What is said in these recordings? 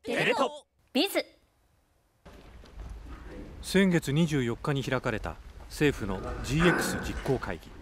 テレ東ビズ。 先月24日に開かれた政府の GX 実行会議。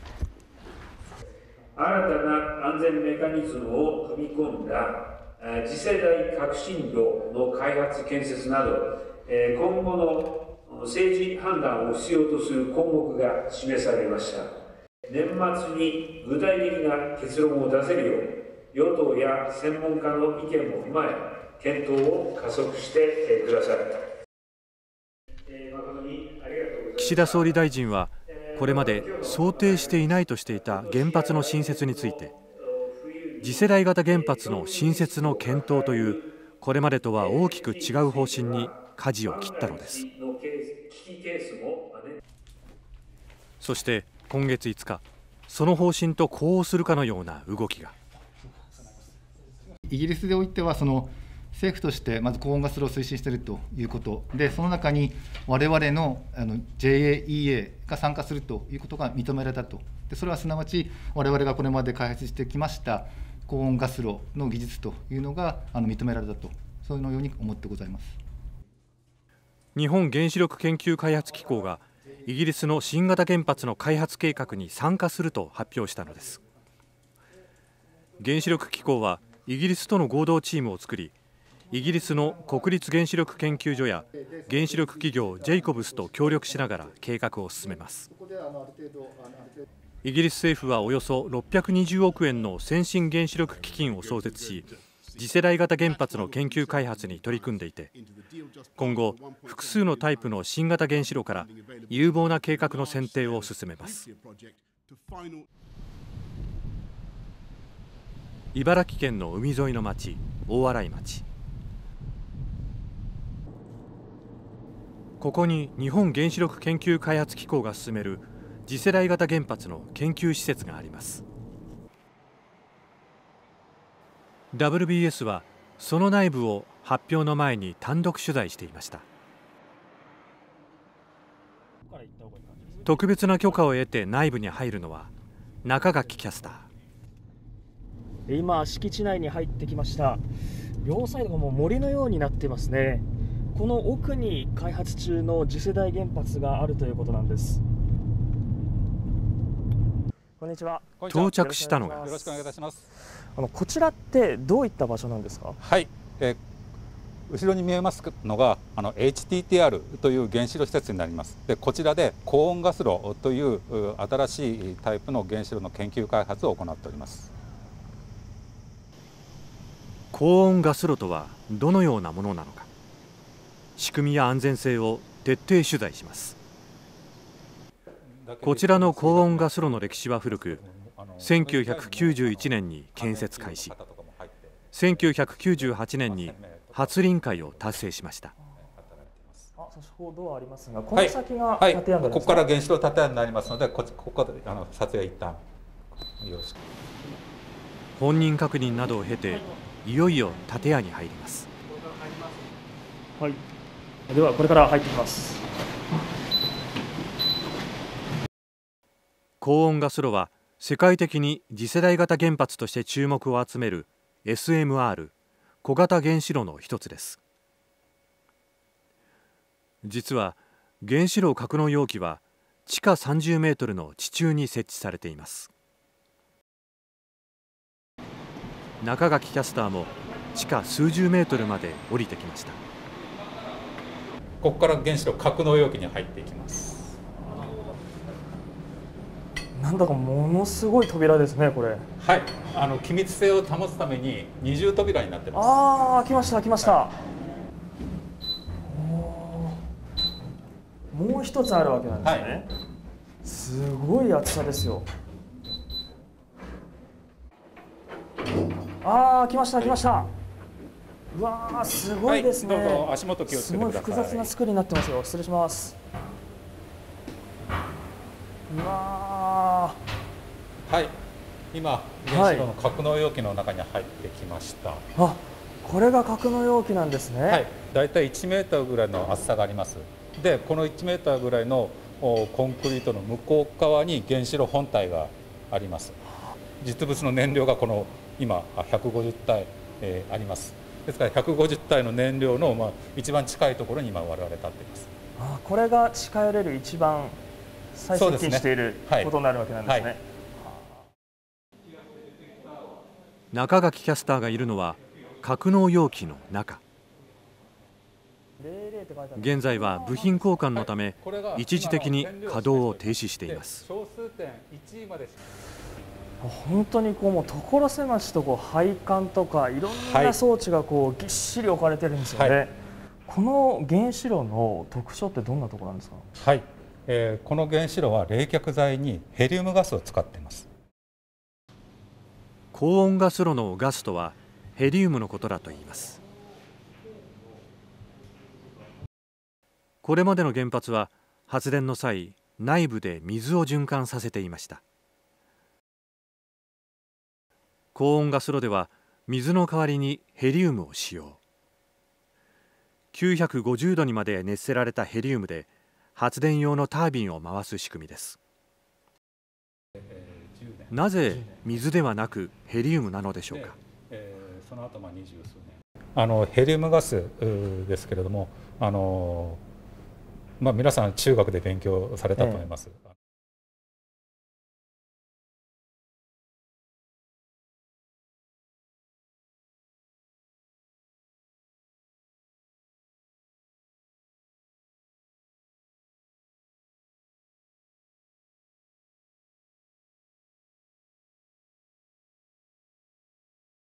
新たな安全メカニズムを組み込んだ次世代革新炉の開発建設など、今後の政治判断を必要とする項目が示されました。年末に具体的な結論を出せるよう、与党や専門家の意見も踏まえ、検討を加速してください。 岸田総理大臣はこれまで想定していないとしていた原発の新設について、次世代型原発の新設の検討というこれまでとは大きく違う方針に舵を切ったのです。そして今月5日、その方針と呼応するかのような動きが。 イギリスでおいては政府としてまず高温ガス炉を推進しているということで、その中に我々のJAEA が参加するということが認められたと。でそれはすなわち我々がこれまで開発してきました高温ガス炉の技術というのが認められたと、そういうのように思ってございます。 日本原子力研究開発機構がイギリスの新型原発の開発計画に参加すると発表したのです。原子力機構はイギリスとの合同チームを作り、イギリスの国立原子力研究所や原子力企業ジェイコブスと協力しながら計画を進めます。イギリス政府はおよそ620億円の先進原子力基金を創設し、次世代型原発の研究開発に取り組んでいて、今後複数のタイプの新型原子炉から有望な計画の選定を進めます。茨城県の海沿いの町、大洗町。ここに日本原子力研究開発機構が進める次世代型原発の研究施設があります。 WBS はその内部を発表の前に単独取材していました。特別な許可を得て内部に入るのは中垣キャスター。 今敷地内に入ってきました。両サイドがもう森のようになっていますね。この奥に開発中の次世代原発があるということなんです。こんにちは。 到着したのが、 よろしくお願いいたします。 こちらってどういった場所なんですか？ はい、後ろに見えますのがHTTR という原子炉施設になります。でこちらで高温ガス炉という新しいタイプの原子炉の研究開発を行っております。 高温ガス炉とはどのようなものなのか、仕組みや安全性を徹底取材します。こちらの高温ガス炉の歴史は古く、1991年に建設開始、1998年に初臨界を達成しました。 ドアありますが、この先が建屋ですか？ ここから原子炉建屋になりますので、ここで撮影一旦よろしく。 本人確認などを経て、いよいよ建屋に入ります。 はい、ではこれから入ってきます。 高温ガス炉は世界的に次世代型原発として注目を集める SMR 小型原子炉の一つです。実は原子炉格納容器は地下30メートルの地中に設置されています。中垣キャスターも地下数十メートルまで降りてきました。 ここから原子炉格納容器に入っていきます。 なんだかものすごい扉ですね、これ。 はい、気密性を保つために二重扉になってます。 ああ、来ました来ました。はい、もう一つあるわけなんですね。はい、すごい厚さですよ。ああ、来ました来ました。うわー、すごいですね。 はい、どうぞ足元気をつけてください。 すごい複雑な作りになってますよ。失礼します。うわー、はい、今原子炉の格納容器の中に入ってきました。 あ、これが格納容器なんですね。 はい、だいたい1メーターぐらいの厚さがあります。でこの1メーターぐらいのコンクリートの向こう側に原子炉本体があります。実物の燃料がこの今150体、あります。 ですから150体の燃料の一番近いところに今我々立っています。 これが近寄れる一番最接近していることになるわけなんですね。 中垣キャスターがいるのは格納容器の中。現在は部品交換のため一時的に稼働を停止しています。 本当にもう所狭しと配管とかいろんな装置がぎっしり置かれてるんですよね。この原子炉の特徴ってどんなところなんですか？ はい、この原子炉は冷却剤にヘリウムガスを使っています。 高温ガス炉のガスとはヘリウムのことだといいます。これまでの原発は発電の際、内部で水を循環させていました。高温ガス炉では水の代わりにヘリウムを使用。950度にまで熱せられたヘリウムで発電用のタービンを回す仕組みです。なぜ水ではなくヘリウムなのでしょうか。 その後20数年ヘリウムガスですけれども、皆さん中学で勉強されたと思います。